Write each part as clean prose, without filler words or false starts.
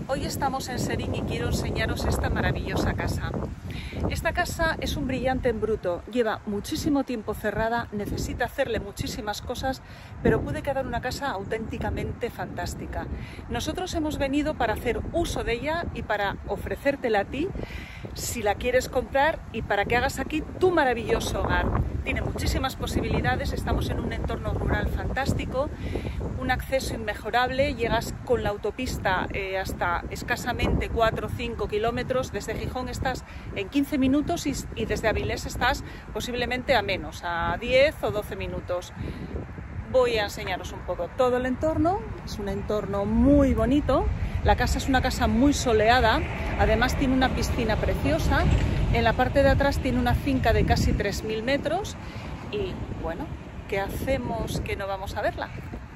Hoy estamos en Serín y quiero enseñaros esta maravillosa casa. Esta casa es un brillante en bruto, lleva muchísimo tiempo cerrada, necesita hacerle muchísimas cosas, pero puede quedar una casa auténticamente fantástica. Nosotros hemos venido para hacer uso de ella y para ofrecértela a ti, si la quieres comprar, y para que hagas aquí tu maravilloso hogar. Tiene muchísimas posibilidades, estamos en un entorno rural fantástico, un acceso inmejorable, llegas con la autopista hasta escasamente 4 o 5 kilómetros, desde Gijón estás en 15 minutos y desde Avilés estás posiblemente a menos, a 10 o 12 minutos. Voy a enseñaros un poco todo el entorno, es un entorno muy bonito, la casa es una casa muy soleada, además tiene una piscina preciosa, en la parte de atrás tiene una finca de casi 3000 metros y bueno, ¿qué hacemos que no vamos a verla?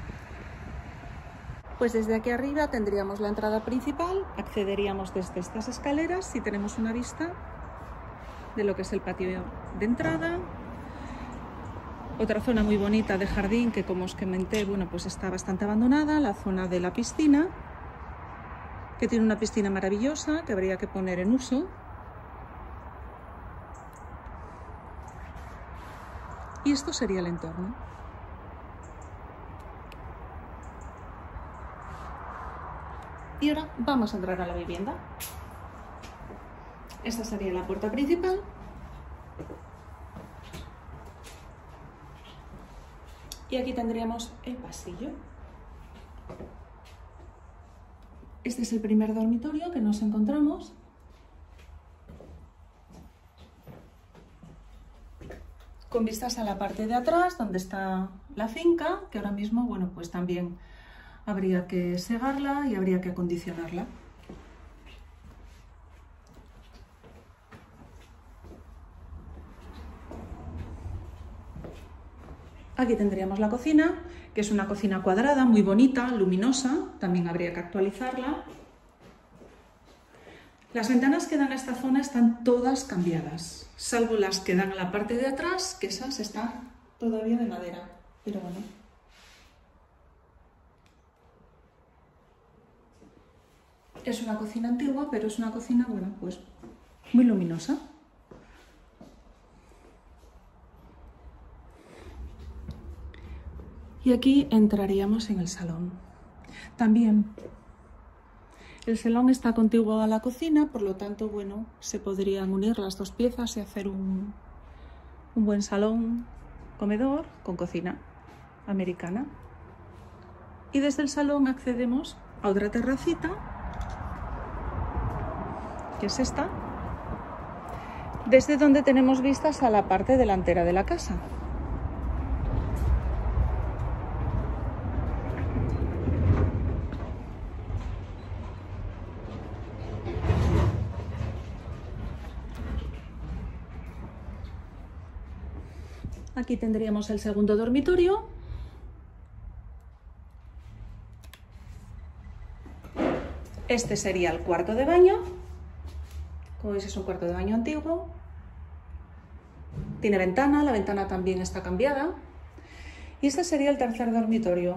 Pues desde aquí arriba tendríamos la entrada principal, accederíamos desde estas escaleras y tenemos una vista de lo que es el patio de entrada. Otra zona muy bonita de jardín que, como os comenté, bueno, pues está bastante abandonada, la zona de la piscina, que tiene una piscina maravillosa que habría que poner en uso. Y esto sería el entorno. Y ahora vamos a entrar a la vivienda. Esta sería la puerta principal. Y aquí tendríamos el pasillo. Este es el primer dormitorio que nos encontramos. Con vistas a la parte de atrás, donde está la finca, que ahora mismo, bueno, pues también habría que segarla y habría que acondicionarla. Aquí tendríamos la cocina, que es una cocina cuadrada, muy bonita, luminosa, también habría que actualizarla. Las ventanas que dan a esta zona están todas cambiadas, salvo las que dan a la parte de atrás, que esas están todavía de madera, pero bueno. Es una cocina antigua, pero es una cocina, bueno, pues muy luminosa. Y aquí entraríamos en el salón. También el salón está contiguo a la cocina, por lo tanto, bueno, se podrían unir las dos piezas y hacer un buen salón comedor con cocina americana. Y desde el salón accedemos a otra terracita, que es esta, desde donde tenemos vistas a la parte delantera de la casa. Aquí tendríamos el segundo dormitorio. Este sería el cuarto de baño. Como veis, es un cuarto de baño antiguo. Tiene ventana, la ventana también está cambiada. Y este sería el tercer dormitorio.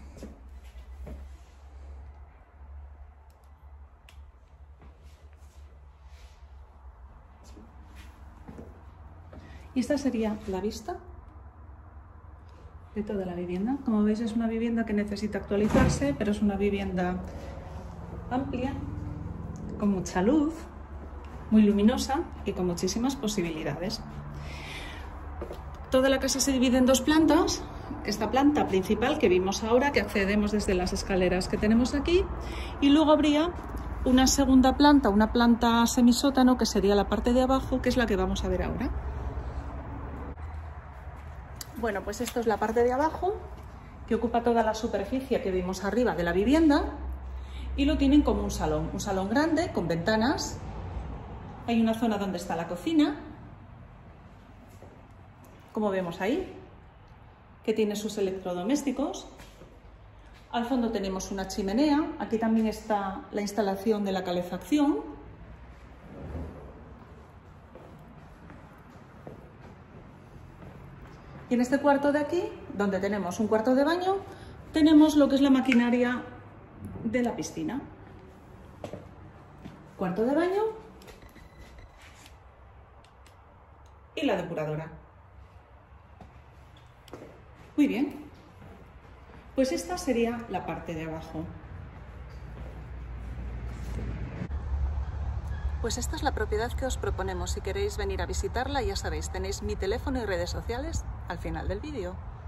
Y esta sería la vista de toda la vivienda. Como veis, es una vivienda que necesita actualizarse, pero es una vivienda amplia, con mucha luz, muy luminosa y con muchísimas posibilidades. Toda la casa se divide en dos plantas. Esta planta principal que vimos ahora, que accedemos desde las escaleras que tenemos aquí, y luego habría una segunda planta, una planta semisótano, que sería la parte de abajo, que es la que vamos a ver ahora. Bueno, pues esto es la parte de abajo, que ocupa toda la superficie que vimos arriba de la vivienda, y lo tienen como un salón grande con ventanas. Hay una zona donde está la cocina, como vemos ahí, que tiene sus electrodomésticos. Al fondo tenemos una chimenea, aquí también está la instalación de la calefacción. Y en este cuarto de aquí, donde tenemos un cuarto de baño, tenemos lo que es la maquinaria de la piscina. cuarto de baño y la depuradora. Muy bien, pues esta sería la parte de abajo. Pues esta es la propiedad que os proponemos. Si queréis venir a visitarla, ya sabéis, tenéis mi teléfono y redes sociales al final del vídeo.